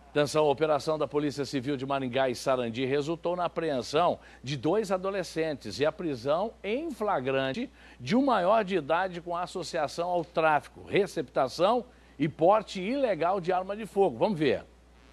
Atenção, a operação da Polícia Civil de Maringá e Sarandi resultou na apreensão de 2 adolescentes e a prisão em flagrante de um maior de idade com associação ao tráfico, receptação e porte ilegal de arma de fogo. Vamos ver.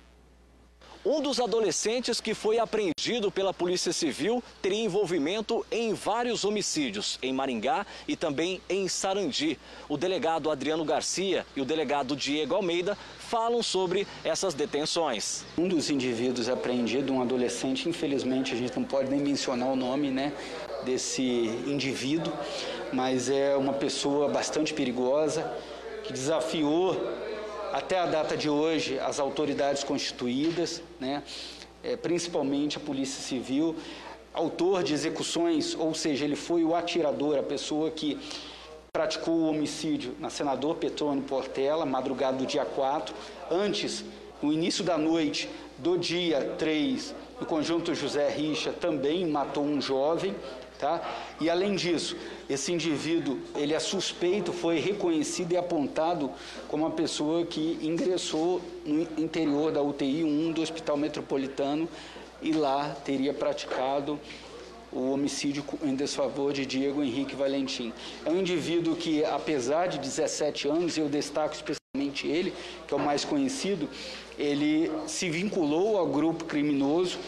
Um dos adolescentes que foi apreendido pela Polícia Civil teria envolvimento em vários homicídios em Maringá e também em Sarandi. O delegado Adriano Garcia e o delegado Diego Almeida falam sobre essas detenções. Um dos indivíduos apreendido, um adolescente, infelizmente a gente não pode nem mencionar o nome, desse indivíduo, mas é uma pessoa bastante perigosa que desafiou até a data de hoje as autoridades constituídas, principalmente a Polícia Civil, autor de execuções, ou seja, ele foi o atirador, a pessoa que praticou o homicídio na Senador Petrônio Portela, madrugada do dia 4, antes, no início da noite do dia 3, no conjunto José Richa, também matou um jovem, E além disso, esse indivíduo, ele é suspeito, foi reconhecido e apontado como uma pessoa que ingressou no interior da UTI 1 do Hospital Metropolitano e lá teria praticado o homicídio em desfavor de Diego Henrique Valentim. É um indivíduo que, apesar de 17 anos, eu destaco especialmente ele, que é o mais conhecido, ele se vinculou ao grupo criminoso,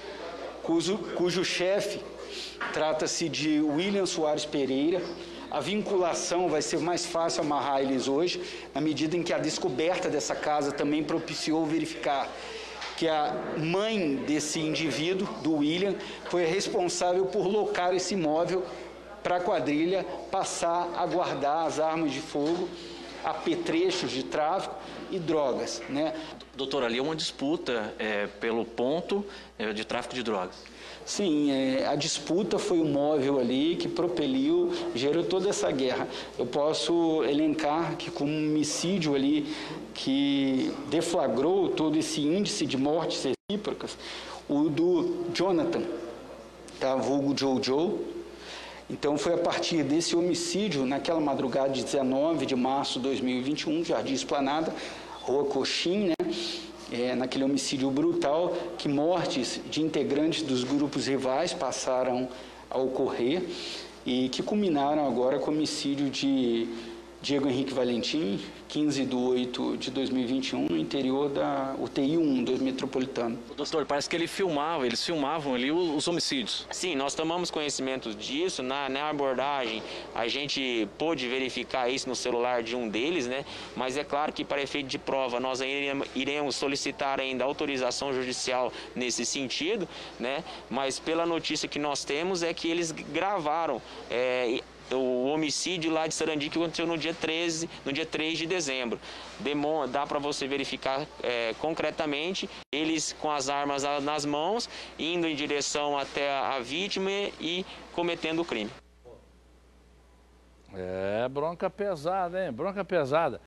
cujo chefe trata-se de William Soares Pereira. A vinculação vai ser mais fácil amarrar eles hoje, na medida em que a descoberta dessa casa também propiciou verificar que a mãe desse indivíduo, do William, foi responsável por locar esse imóvel para a quadrilha passar a guardar as armas de fogo, apetrechos de tráfico e drogas. Doutor, ali é uma disputa pelo ponto de tráfico de drogas. Sim, a disputa foi o móvel ali que propeliu, gerou toda essa guerra. Eu posso elencar que como um homicídio ali que deflagrou todo esse índice de mortes recíprocas, o do Jonathan, vulgo Jojo. Então foi a partir desse homicídio, naquela madrugada de 19 de março de 2021, Jardim Esplanada, Rua Coxim, naquele homicídio brutal, que mortes de integrantes dos grupos rivais passaram a ocorrer e que culminaram agora com o homicídio de Diego Henrique Valentim, 15 de 8 de 2021, no interior da UTI 1 do Metropolitano. Doutor, parece que eles filmavam ali os homicídios. Sim, nós tomamos conhecimento disso. Na abordagem, a gente pôde verificar isso no celular de um deles, Mas é claro que, para efeito de prova, nós iremos solicitar ainda autorização judicial nesse sentido, Mas pela notícia que nós temos é que eles gravaram o homicídio lá de Sarandi, que aconteceu no dia 3 de dezembro. Dá para você verificar concretamente eles com as armas nas mãos, indo em direção até a vítima e cometendo o crime. Bronca pesada, hein? Bronca pesada.